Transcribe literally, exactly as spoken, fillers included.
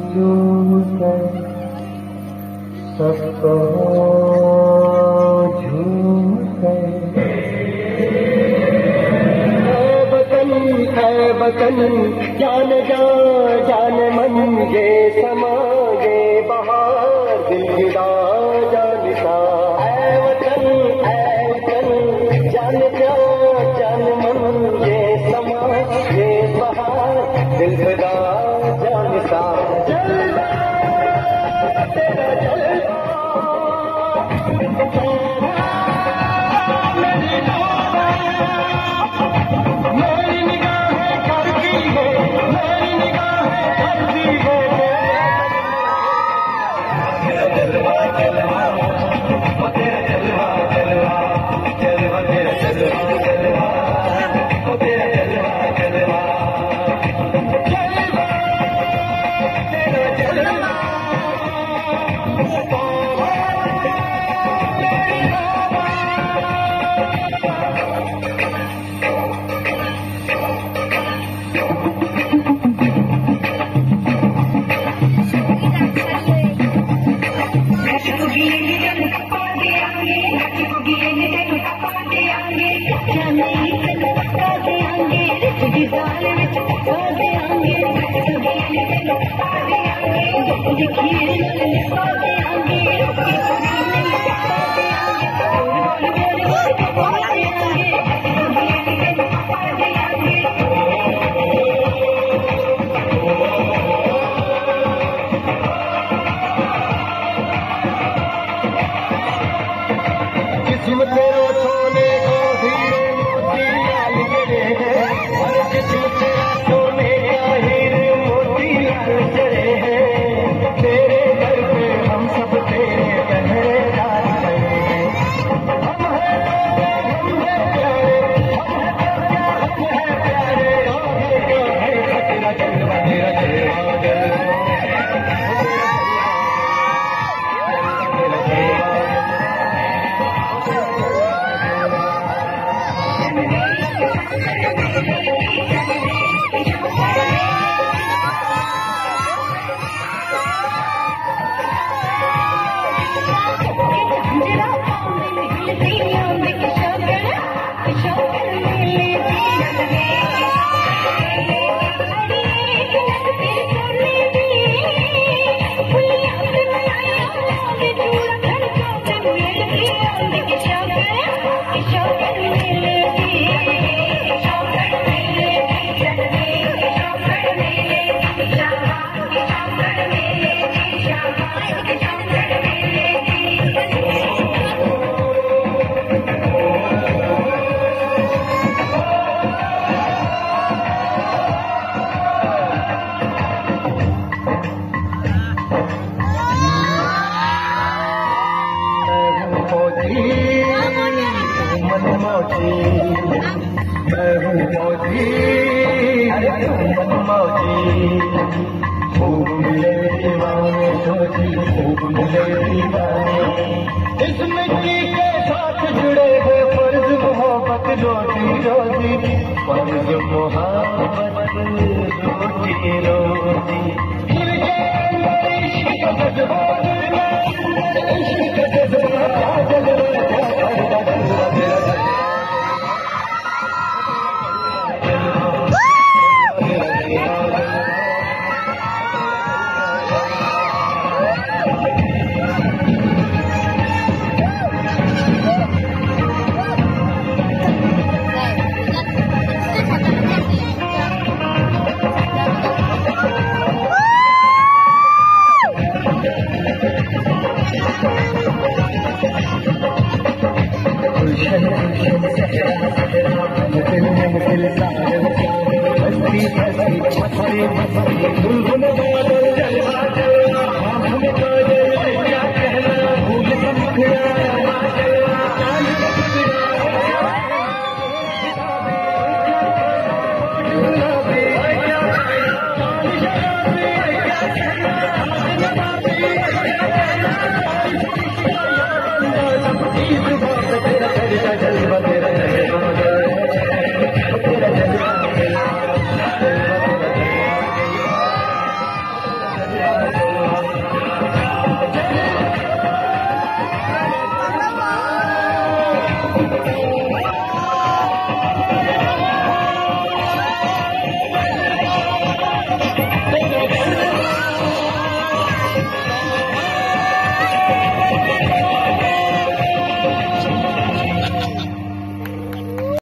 झूठे सब कहो झूठे। है वतन है वतन जान जा जान मन ये समा ये बहार दिल जुदा जानता। है वतन है वतन जान जा जान मन ये समा ये बहार दिल जुदा जानता। जलवा तेरा जलवा मेरी निगाहें करती है मेरी निगाहें करती है। तेरा जलवा जलवा वो तेरा जलवा जलवा जलवा तेरा जलवा जलवा वो तेरा जलवा जलवा जलवा तेरा जलवा। देखिए